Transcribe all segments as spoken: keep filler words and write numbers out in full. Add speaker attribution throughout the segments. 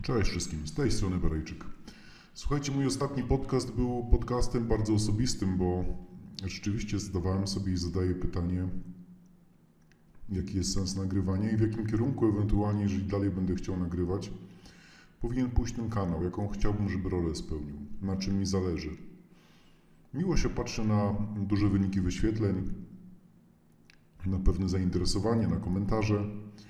Speaker 1: Cześć wszystkim, z tej strony Barejczyk. Słuchajcie, mój ostatni podcast był podcastem bardzo osobistym, bo rzeczywiście zadawałem sobie i zadaję pytanie, jaki jest sens nagrywania i w jakim kierunku ewentualnie, jeżeli dalej będę chciał nagrywać, powinien pójść ten kanał, jaką chciałbym, żeby rolę spełnił, na czym mi zależy. Miło się patrzy na duże wyniki wyświetleń, na pewne zainteresowanie, na komentarze,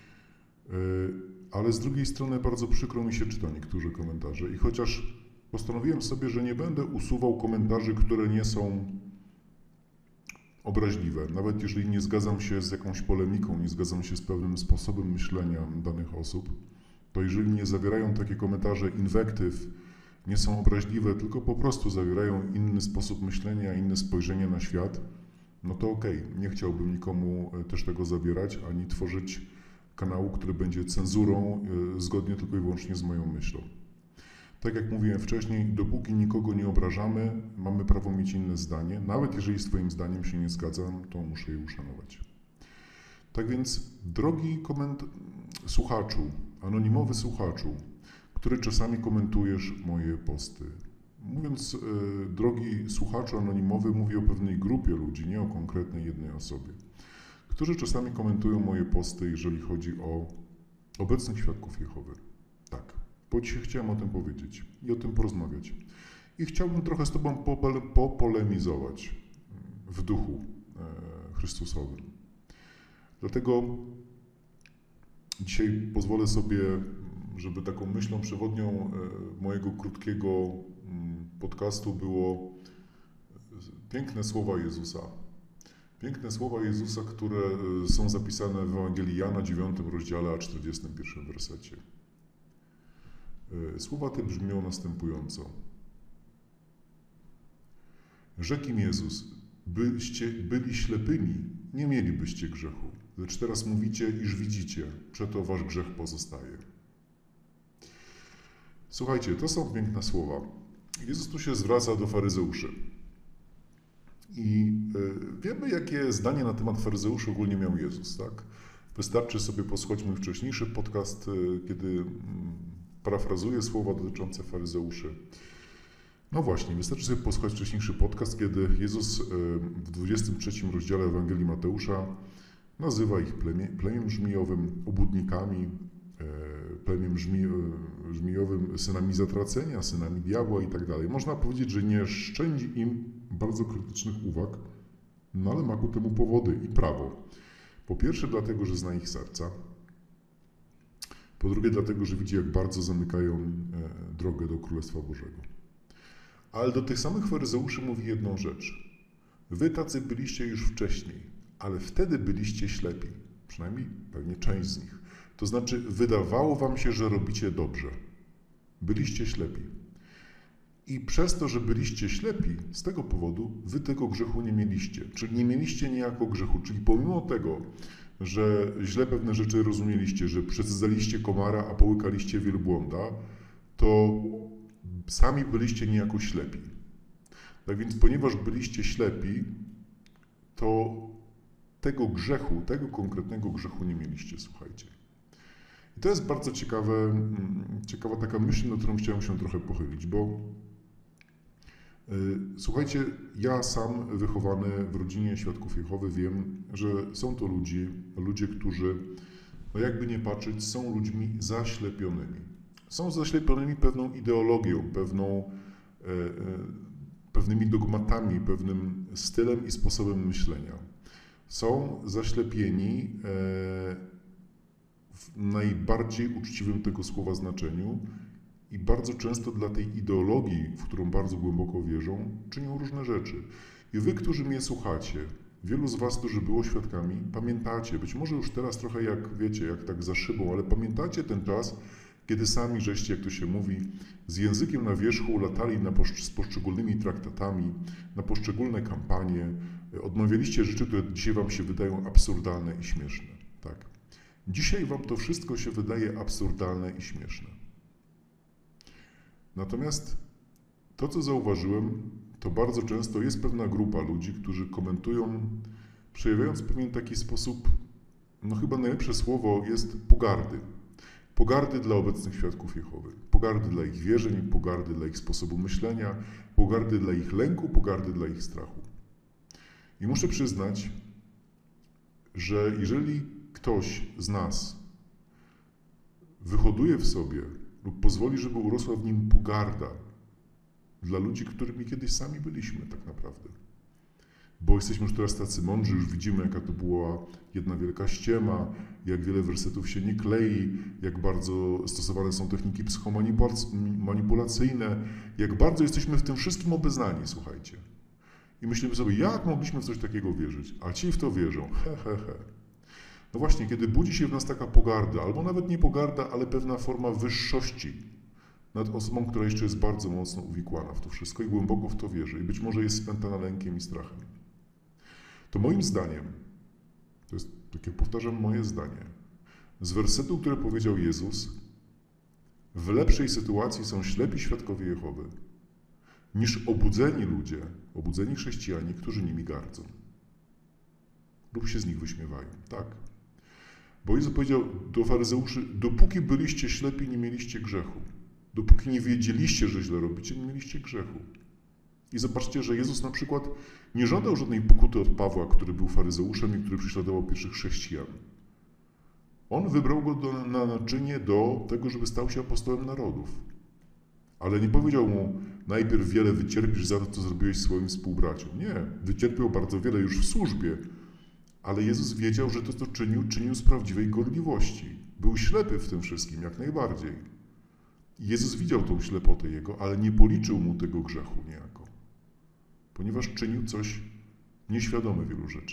Speaker 1: ale z drugiej strony bardzo przykro mi się czyta niektóre komentarze i chociaż postanowiłem sobie, że nie będę usuwał komentarzy, które nie są obraźliwe, nawet jeżeli nie zgadzam się z jakąś polemiką, nie zgadzam się z pewnym sposobem myślenia danych osób, to jeżeli nie zawierają takie komentarze inwektyw, nie są obraźliwe, tylko po prostu zawierają inny sposób myślenia, inne spojrzenie na świat, no to okej, okay. Nie chciałbym nikomu też tego zabierać, ani tworzyć kanału, który będzie cenzurą zgodnie tylko i wyłącznie z moją myślą. Tak jak mówiłem wcześniej, dopóki nikogo nie obrażamy, mamy prawo mieć inne zdanie. Nawet jeżeli z Twoim zdaniem się nie zgadzam, to muszę je uszanować. Tak więc, drogi koment... słuchaczu, anonimowy słuchaczu, który czasami komentujesz moje posty. Mówiąc, e, drogi słuchaczu anonimowy, mówię o pewnej grupie ludzi, nie o konkretnej jednej osobie, którzy czasami komentują moje posty, jeżeli chodzi o obecnych świadków Jehowy. Tak, bo dzisiaj chciałem o tym powiedzieć i o tym porozmawiać. I chciałbym trochę z Tobą popolemizować w duchu Chrystusowym. Dlatego dzisiaj pozwolę sobie, żeby taką myślą przewodnią mojego krótkiego podcastu było piękne słowa Jezusa. Piękne słowa Jezusa, które są zapisane w Ewangelii Jana, dziewiątym rozdziale, a czterdziestym pierwszym wersecie. Słowa te brzmią następująco. Rzekł im Jezus, byście byli ślepymi, nie mielibyście grzechu, lecz teraz mówicie, iż widzicie, przeto wasz grzech pozostaje. Słuchajcie, to są piękne słowa. Jezus tu się zwraca do faryzeuszy. I wiemy, jakie zdanie na temat faryzeuszy ogólnie miał Jezus, tak? Wystarczy sobie posłuchać mój wcześniejszy podcast, kiedy parafrazuję słowa dotyczące faryzeuszy. No właśnie, wystarczy sobie posłuchać wcześniejszy podcast, kiedy Jezus w dwudziestym trzecim rozdziale Ewangelii Mateusza nazywa ich plemię, plemię żmijowym, obłudnikami, plemię żmi, żmijowym, synami zatracenia, synami diabła i tak dalej. Można powiedzieć, że nie szczędzi im bardzo krytycznych uwag, no ale ma ku temu powody i prawo. Po pierwsze dlatego, że zna ich serca. Po drugie dlatego, że widzi, jak bardzo zamykają drogę do Królestwa Bożego. Ale do tych samych faryzeuszy mówi jedną rzecz. Wy tacy byliście już wcześniej, ale wtedy byliście ślepi. Przynajmniej pewnie część z nich. To znaczy wydawało wam się, że robicie dobrze. Byliście ślepi. I przez to, że byliście ślepi, z tego powodu wy tego grzechu nie mieliście. Czyli nie mieliście niejako grzechu. Czyli pomimo tego, że źle pewne rzeczy rozumieliście, że przecedzaliście komara, a połykaliście wielbłąda, to sami byliście niejako ślepi. Tak więc, ponieważ byliście ślepi, to tego grzechu, tego konkretnego grzechu nie mieliście, słuchajcie. I to jest bardzo ciekawe, ciekawa taka myśl, nad którą chciałem się trochę pochylić, bo słuchajcie, ja sam wychowany w rodzinie Świadków Jehowy wiem, że są to ludzie, ludzie, którzy, no jakby nie patrzeć, są ludźmi zaślepionymi. Są zaślepionymi pewną ideologią, pewną, e, e, pewnymi dogmatami, pewnym stylem i sposobem myślenia. Są zaślepieni e, w najbardziej uczciwym tego słowa znaczeniu i bardzo często dla tej ideologii, w którą bardzo głęboko wierzą, czynią różne rzeczy. I wy, którzy mnie słuchacie, wielu z was, którzy było świadkami, pamiętacie, być może już teraz trochę jak, wiecie, jak tak za szybą, ale pamiętacie ten czas, kiedy sami żeście, jak to się mówi, z językiem na wierzchu latali na poszcz- z poszczególnymi traktatami, na poszczególne kampanie, odmawialiście rzeczy, które dzisiaj wam się wydają absurdalne i śmieszne. Tak. Dzisiaj wam to wszystko się wydaje absurdalne i śmieszne. Natomiast to, co zauważyłem, to bardzo często jest pewna grupa ludzi, którzy komentują, przejawiając w pewien taki sposób, no chyba najlepsze słowo jest pogardy. Pogardy dla obecnych świadków Jehowy, pogardy dla ich wierzeń, pogardy dla ich sposobu myślenia, pogardy dla ich lęku, pogardy dla ich strachu. I muszę przyznać, że jeżeli ktoś z nas wyhoduje w sobie lub pozwoli, żeby urosła w nim pogarda dla ludzi, którymi kiedyś sami byliśmy tak naprawdę, bo jesteśmy już teraz tacy mądrzy, już widzimy, jaka to była jedna wielka ściema, jak wiele wersetów się nie klei, jak bardzo stosowane są techniki psychomanipulacyjne, jak bardzo jesteśmy w tym wszystkim obeznani, słuchajcie. I myślimy sobie, jak mogliśmy w coś takiego wierzyć? A ci w to wierzą, he, he, he. No właśnie, kiedy budzi się w nas taka pogarda, albo nawet nie pogarda, ale pewna forma wyższości nad osobą, która jeszcze jest bardzo mocno uwikłana w to wszystko i głęboko w to wierzy i być może jest spętana lękiem i strachem, to moim zdaniem, to jest, tak jak powtarzam, moje zdanie, z wersetu, który powiedział Jezus, w lepszej sytuacji są ślepi świadkowie Jehowy, niż obudzeni ludzie, obudzeni chrześcijanie, którzy nimi gardzą lub się z nich wyśmiewają. Tak. Bo Jezus powiedział do faryzeuszy, dopóki byliście ślepi, nie mieliście grzechu. Dopóki nie wiedzieliście, że źle robicie, nie mieliście grzechu. I zobaczcie, że Jezus na przykład nie żądał żadnej pokuty od Pawła, który był faryzeuszem i który prześladował pierwszych chrześcijan. On wybrał go do, na naczynie do tego, żeby stał się apostołem narodów. Ale nie powiedział mu, najpierw wiele wycierpisz za to, co zrobiłeś swoim współbraciom. Nie, wycierpiał bardzo wiele już w służbie, ale Jezus wiedział, że to, co czynił, czynił z prawdziwej gorliwości. Był ślepy w tym wszystkim, jak najbardziej. Jezus widział tą ślepotę jego, ale nie policzył mu tego grzechu niejako, ponieważ czynił coś nieświadome wielu rzeczy.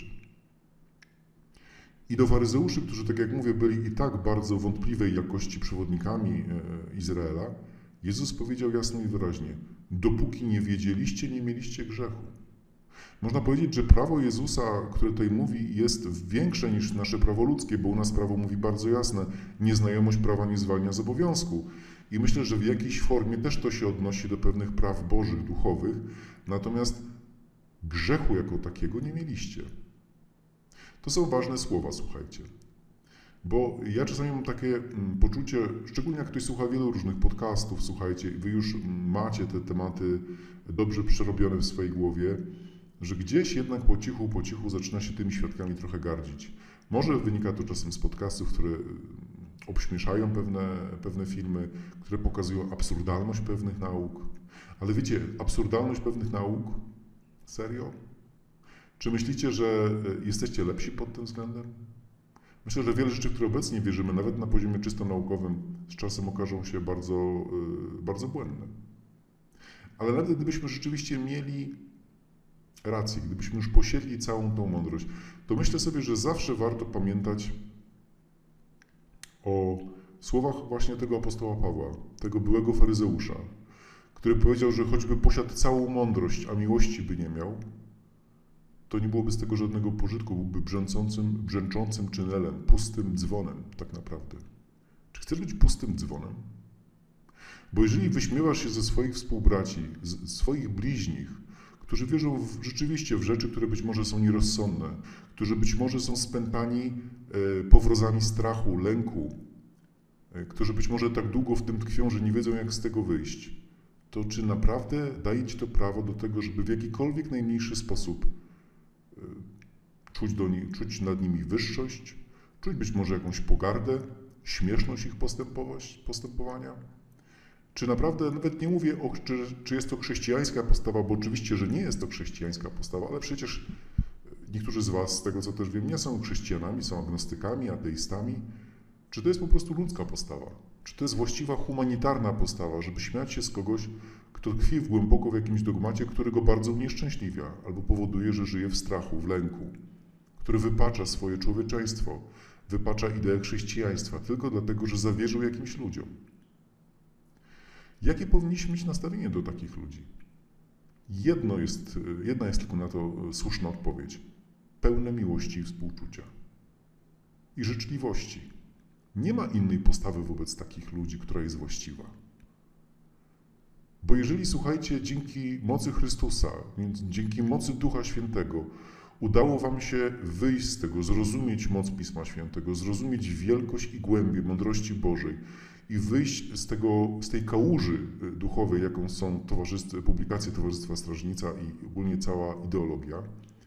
Speaker 1: I do faryzeuszy, którzy, tak jak mówię, byli i tak bardzo wątpliwej jakości przewodnikami Izraela, Jezus powiedział jasno i wyraźnie, dopóki nie wiedzieliście, nie mieliście grzechu. Można powiedzieć, że prawo Jezusa, które tutaj mówi, jest większe niż nasze prawo ludzkie, bo u nas prawo mówi bardzo jasne, nieznajomość prawa nie zwalnia z obowiązku. I myślę, że w jakiejś formie też to się odnosi do pewnych praw bożych, duchowych, natomiast grzechu jako takiego nie mieliście. To są ważne słowa, słuchajcie. Bo ja czasami mam takie poczucie, szczególnie jak ktoś słucha wielu różnych podcastów, słuchajcie, wy już macie te tematy dobrze przerobione w swojej głowie, że gdzieś jednak po cichu, po cichu zaczyna się tymi świadkami trochę gardzić. Może wynika to czasem z podcastów, które obśmieszają pewne, pewne filmy, które pokazują absurdalność pewnych nauk. Ale wiecie, absurdalność pewnych nauk? Serio? Czy myślicie, że jesteście lepsi pod tym względem? Myślę, że wiele rzeczy, w które obecnie wierzymy, nawet na poziomie czysto naukowym, z czasem okażą się bardzo, bardzo błędne. Ale nawet gdybyśmy rzeczywiście mieli rację, gdybyśmy już posiedli całą tą mądrość, to myślę sobie, że zawsze warto pamiętać o słowach właśnie tego apostoła Pawła, tego byłego faryzeusza, który powiedział, że choćby posiadł całą mądrość, a miłości by nie miał, to nie byłoby z tego żadnego pożytku, byłby brzęczącym, brzęczącym czynelem, pustym dzwonem tak naprawdę. Czy chcesz być pustym dzwonem? Bo jeżeli wyśmiewasz się ze swoich współbraci, z swoich bliźnich, którzy wierzą w, rzeczywiście w rzeczy, które być może są nierozsądne, którzy być może są spętani e, powrozami strachu, lęku, e, którzy być może tak długo w tym tkwią, że nie wiedzą, jak z tego wyjść, to czy naprawdę daje ci to prawo do tego, żeby w jakikolwiek najmniejszy sposób e, czuć, do nich, czuć nad nimi wyższość, czuć być może jakąś pogardę, śmieszność ich postępowania? Czy naprawdę, nawet nie mówię, o, czy, czy jest to chrześcijańska postawa, bo oczywiście, że nie jest to chrześcijańska postawa, ale przecież niektórzy z was, z tego co też wiem, nie są chrześcijanami, są agnostykami, ateistami. Czy to jest po prostu ludzka postawa? Czy to jest właściwa humanitarna postawa, żeby śmiać się z kogoś, kto tkwi głęboko w jakimś dogmacie, który go bardzo unieszczęśliwia, albo powoduje, że żyje w strachu, w lęku, który wypacza swoje człowieczeństwo, wypacza ideę chrześcijaństwa, tylko dlatego, że zawierzył jakimś ludziom. Jakie powinniśmy mieć nastawienie do takich ludzi? Jedno jest, jedna jest tylko na to słuszna odpowiedź. Pełne miłości i współczucia. I życzliwości. Nie ma innej postawy wobec takich ludzi, która jest właściwa. Bo jeżeli, słuchajcie, dzięki mocy Chrystusa, dzięki mocy Ducha Świętego udało wam się wyjść z tego, zrozumieć moc Pisma Świętego, zrozumieć wielkość i głębię mądrości Bożej i wyjść z, tego, z tej kałuży duchowej, jaką są towarzystw, publikacje Towarzystwa Strażnica i ogólnie cała ideologia,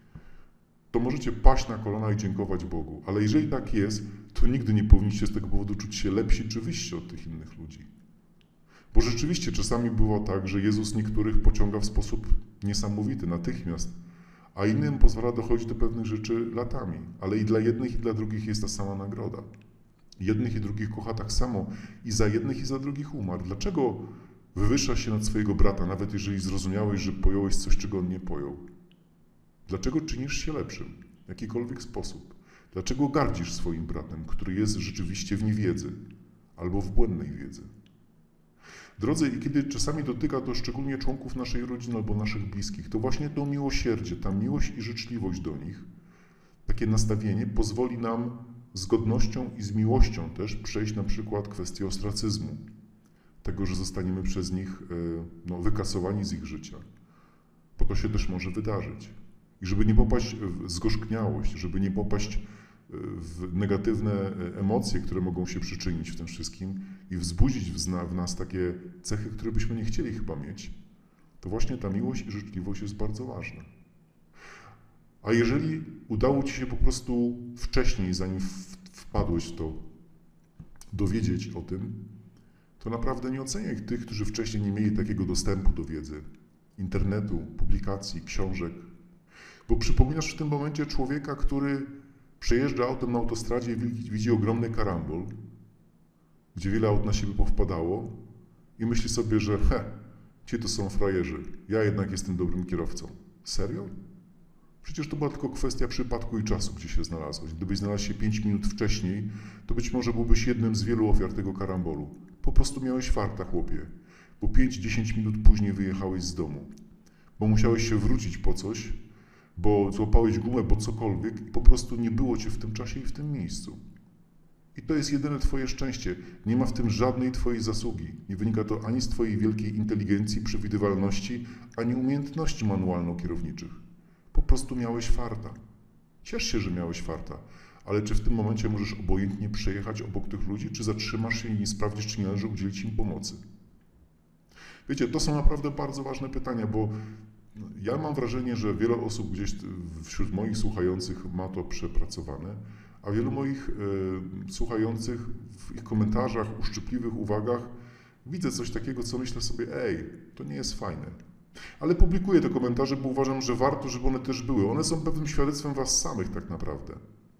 Speaker 1: to możecie paść na kolana i dziękować Bogu. Ale jeżeli tak jest, to nigdy nie powinniście z tego powodu czuć się lepsi czy wyżsi od tych innych ludzi. Bo rzeczywiście czasami było tak, że Jezus niektórych pociąga w sposób niesamowity, natychmiast, a innym pozwala dochodzić do pewnych rzeczy latami. Ale i dla jednych, i dla drugich jest ta sama nagroda. Jednych i drugich kocha tak samo i za jednych, i za drugich umarł. Dlaczego wywyższasz się nad swojego brata, nawet jeżeli zrozumiałeś, że pojąłeś coś, czego on nie pojął? Dlaczego czynisz się lepszym w jakikolwiek sposób? Dlaczego gardzisz swoim bratem, który jest rzeczywiście w niewiedzy albo w błędnej wiedzy? Drodzy, i kiedy czasami dotyka to szczególnie członków naszej rodziny albo naszych bliskich, to właśnie to miłosierdzie, ta miłość i życzliwość do nich, takie nastawienie pozwoli nam z godnością i z miłością też przejść na przykład kwestię ostracyzmu, tego, że zostaniemy przez nich no, wykasowani z ich życia, bo to się też może wydarzyć. I żeby nie popaść w zgorzkniałość, żeby nie popaść w negatywne emocje, które mogą się przyczynić w tym wszystkim i wzbudzić w nas takie cechy, które byśmy nie chcieli chyba mieć, to właśnie ta miłość i życzliwość jest bardzo ważna. A jeżeli udało ci się po prostu wcześniej, zanim wpadłeś w to, dowiedzieć o tym, to naprawdę nie oceniaj tych, którzy wcześniej nie mieli takiego dostępu do wiedzy, internetu, publikacji, książek, bo przypominasz w tym momencie człowieka, który przejeżdża autem na autostradzie i widzi ogromny karambol, gdzie wiele aut na siebie powpadało i myśli sobie, że he, ci to są frajerzy, ja jednak jestem dobrym kierowcą. Serio? Przecież to była tylko kwestia przypadku i czasu, gdzie się znalazłeś. Gdybyś znalazł się pięć minut wcześniej, to być może byłbyś jednym z wielu ofiar tego karambolu. Po prostu miałeś farta, chłopie, bo pięć dziesięć minut później wyjechałeś z domu, bo musiałeś się wrócić po coś, bo złapałeś gumę, bo cokolwiek i po prostu nie było cię w tym czasie i w tym miejscu. I to jest jedyne twoje szczęście. Nie ma w tym żadnej twojej zasługi. Nie wynika to ani z twojej wielkiej inteligencji, przewidywalności, ani umiejętności manualno-kierowniczych. Po prostu miałeś farta. Ciesz się, że miałeś farta, ale czy w tym momencie możesz obojętnie przejechać obok tych ludzi, czy zatrzymasz się i nie sprawdzisz, czy nie należy udzielić im pomocy? Wiecie, to są naprawdę bardzo ważne pytania, bo ja mam wrażenie, że wiele osób gdzieś wśród moich słuchających ma to przepracowane, a wielu moich y, słuchających w ich komentarzach, uszczypliwych uwagach widzę coś takiego, co myślę sobie, ej, to nie jest fajne. Ale publikuję te komentarze, bo uważam, że warto, żeby one też były. One są pewnym świadectwem was samych tak naprawdę,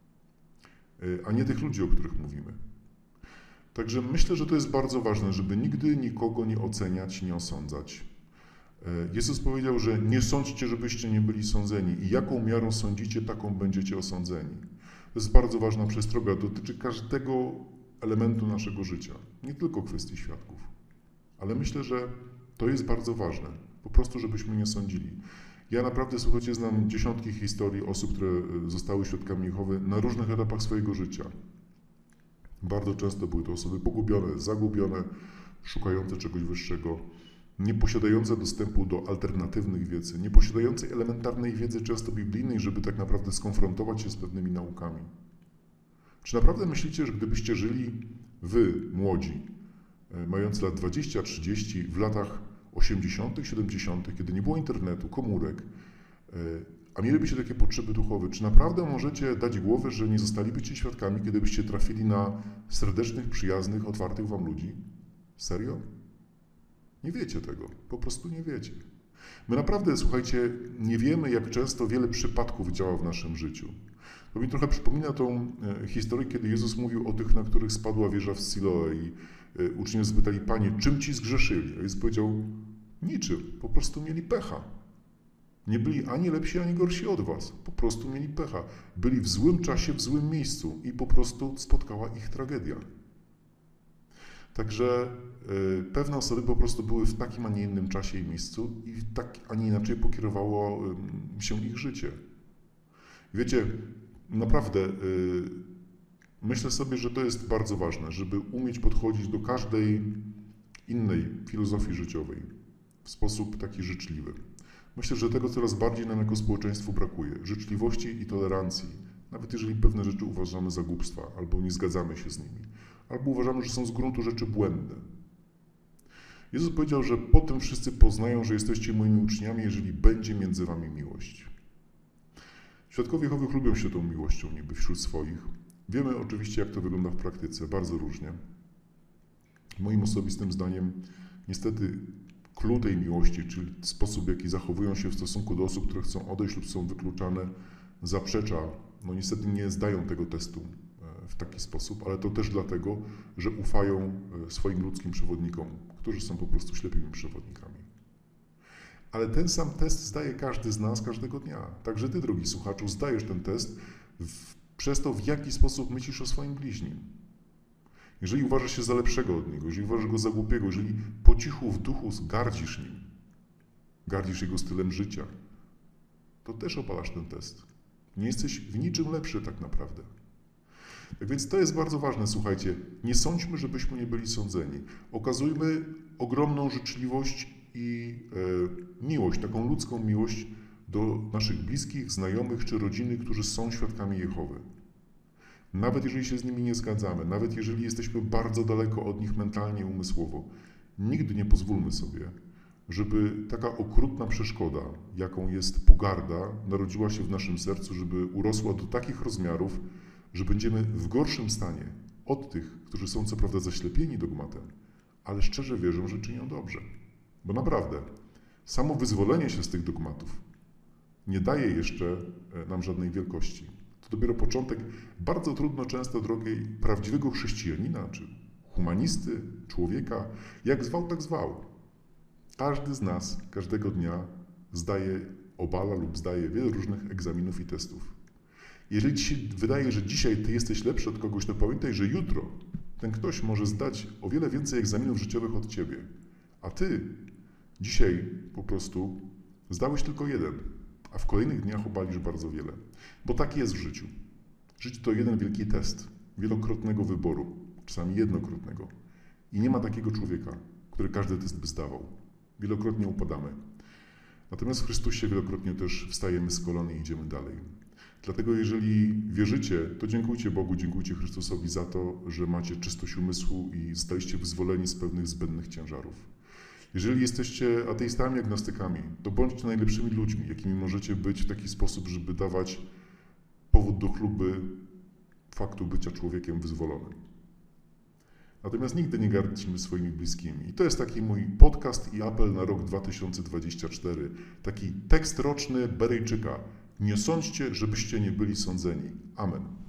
Speaker 1: y, a nie tych ludzi, o których mówimy. Także myślę, że to jest bardzo ważne, żeby nigdy nikogo nie oceniać, nie osądzać. Jezus powiedział, że nie sądźcie, żebyście nie byli sądzeni i jaką miarą sądzicie, taką będziecie osądzeni. To jest bardzo ważna przestroga, dotyczy każdego elementu naszego życia, nie tylko kwestii świadków. Ale myślę, że to jest bardzo ważne, po prostu żebyśmy nie sądzili. Ja naprawdę, słuchajcie, znam dziesiątki historii osób, które zostały świadkami Jehowy na różnych etapach swojego życia. Bardzo często były to osoby pogubione, zagubione, szukające czegoś wyższego, nie posiadające dostępu do alternatywnych wiedzy, nie posiadające elementarnej wiedzy, często biblijnej, żeby tak naprawdę skonfrontować się z pewnymi naukami. Czy naprawdę myślicie, że gdybyście żyli wy, młodzi, mający lat dwadzieścia trzydzieści, w latach osiemdziesiątych, siedemdziesiątych, kiedy nie było internetu, komórek, a mielibyście takie potrzeby duchowe, czy naprawdę możecie dać głowę, że nie zostalibyście świadkami, kiedybyście trafili na serdecznych, przyjaznych, otwartych wam ludzi? Serio? Nie wiecie tego, po prostu nie wiecie. My naprawdę, słuchajcie, nie wiemy, jak często wiele przypadków działa w naszym życiu. To mi trochę przypomina tą historię, kiedy Jezus mówił o tych, na których spadła wieża w Siloe i uczniowie zapytali, Panie, czym ci zgrzeszyli? A Jezus powiedział, niczym, po prostu mieli pecha. Nie byli ani lepsi, ani gorsi od was, po prostu mieli pecha. Byli w złym czasie, w złym miejscu i po prostu spotkała ich tragedia. Także y, pewne osoby po prostu były w takim, a nie innym czasie i miejscu i tak, a nie inaczej pokierowało y, się ich życie. Wiecie, naprawdę y, myślę sobie, że to jest bardzo ważne, żeby umieć podchodzić do każdej innej filozofii życiowej w sposób taki życzliwy. Myślę, że tego coraz bardziej nam jako społeczeństwu brakuje. Życzliwości i tolerancji, nawet jeżeli pewne rzeczy uważamy za głupstwa, albo nie zgadzamy się z nimi, albo uważamy, że są z gruntu rzeczy błędne. Jezus powiedział, że potem wszyscy poznają, że jesteście moimi uczniami, jeżeli będzie między wami miłość. Świadkowie Jehowych lubią się tą miłością niby wśród swoich. Wiemy oczywiście, jak to wygląda w praktyce, bardzo różnie. Moim osobistym zdaniem, niestety, klucz tej miłości, czyli sposób, w jaki zachowują się w stosunku do osób, które chcą odejść lub są wykluczane, zaprzecza. No niestety nie zdają tego testu w taki sposób, ale to też dlatego, że ufają swoim ludzkim przewodnikom, którzy są po prostu ślepymi przewodnikami. Ale ten sam test zdaje każdy z nas każdego dnia. Także ty, drogi słuchaczu, zdajesz ten test w, przez to, w jaki sposób myślisz o swoim bliźnim. Jeżeli uważasz się za lepszego od niego, jeżeli uważasz go za głupiego, jeżeli po cichu w duchu gardzisz nim, gardzisz jego stylem życia, to też opalasz ten test. Nie jesteś w niczym lepszy tak naprawdę. Tak więc to jest bardzo ważne, słuchajcie, nie sądźmy, żebyśmy nie byli sądzeni. Okazujmy ogromną życzliwość i e, miłość, taką ludzką miłość do naszych bliskich, znajomych czy rodziny, którzy są świadkami Jehowy. Nawet jeżeli się z nimi nie zgadzamy, nawet jeżeli jesteśmy bardzo daleko od nich mentalnie i umysłowo, nigdy nie pozwólmy sobie, żeby taka okrutna przeszkoda, jaką jest pogarda, narodziła się w naszym sercu, żeby urosła do takich rozmiarów, że będziemy w gorszym stanie od tych, którzy są co prawda zaślepieni dogmatem, ale szczerze wierzą, że czynią dobrze. Bo naprawdę, samo wyzwolenie się z tych dogmatów nie daje jeszcze nam żadnej wielkości. To dopiero początek bardzo trudno często drogiej prawdziwego chrześcijanina, czy humanisty, człowieka, jak zwał, tak zwał. Każdy z nas każdego dnia zdaje, obala lub zdaje wiele różnych egzaminów i testów. Jeżeli ci się wydaje, że dzisiaj ty jesteś lepszy od kogoś, to pamiętaj, że jutro ten ktoś może zdać o wiele więcej egzaminów życiowych od ciebie, a ty dzisiaj po prostu zdałeś tylko jeden, a w kolejnych dniach obalisz bardzo wiele. Bo tak jest w życiu. Życie to jeden wielki test, wielokrotnego wyboru, czasami jednokrotnego. I nie ma takiego człowieka, który każdy test by zdawał. Wielokrotnie upadamy. Natomiast w Chrystusie wielokrotnie też wstajemy z kolan i idziemy dalej. Dlatego jeżeli wierzycie, to dziękujcie Bogu, dziękujcie Chrystusowi za to, że macie czystość umysłu i zostaliście wyzwoleni z pewnych zbędnych ciężarów. Jeżeli jesteście ateistami, agnostykami, to bądźcie najlepszymi ludźmi, jakimi możecie być w taki sposób, żeby dawać powód do chluby faktu bycia człowiekiem wyzwolonym. Natomiast nigdy nie gardźmy swoimi bliskimi. I to jest taki mój podcast i apel na rok dwa tysiące dwudziesty czwarty. Taki tekst roczny Berejczyka. Nie sądźcie, żebyście nie byli sądzeni. Amen.